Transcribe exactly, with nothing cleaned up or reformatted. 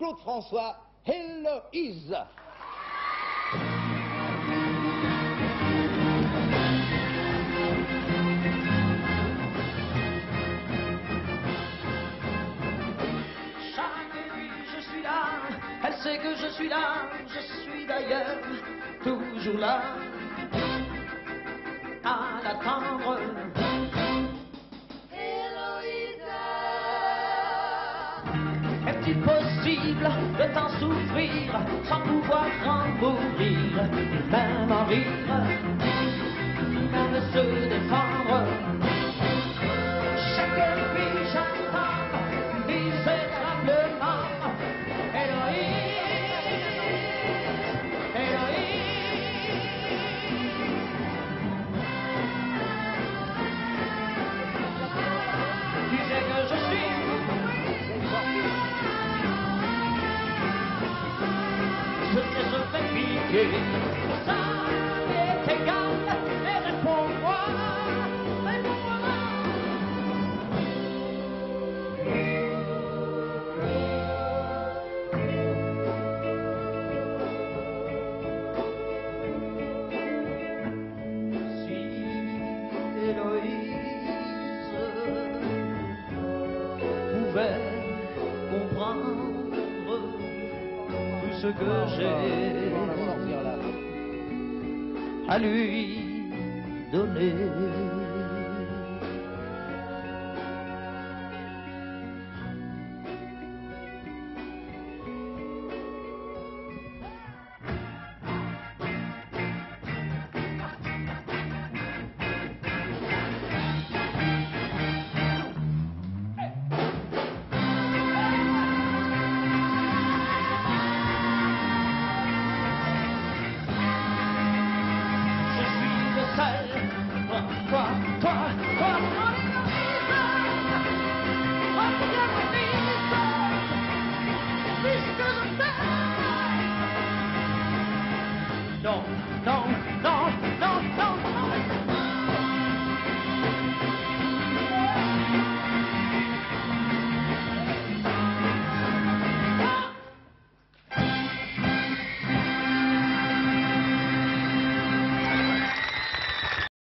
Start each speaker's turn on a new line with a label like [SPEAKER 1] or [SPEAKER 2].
[SPEAKER 1] Claude François, Héloïse.
[SPEAKER 2] Elle sait que je suis là, je suis d'ailleurs toujours là, à l'attendre.
[SPEAKER 3] Héloïsa,
[SPEAKER 2] est-il possible de t'en souffrir sans pouvoir en mourir, et même en rire, même se défendre? Chaque nuit j'entends misérablement ça m'est égal, mais réponds-moi, réponds-moi. Si Héloïse pouvait comprendre tout ce que j'ai à lui donner. Toi, toi, toi, non, non.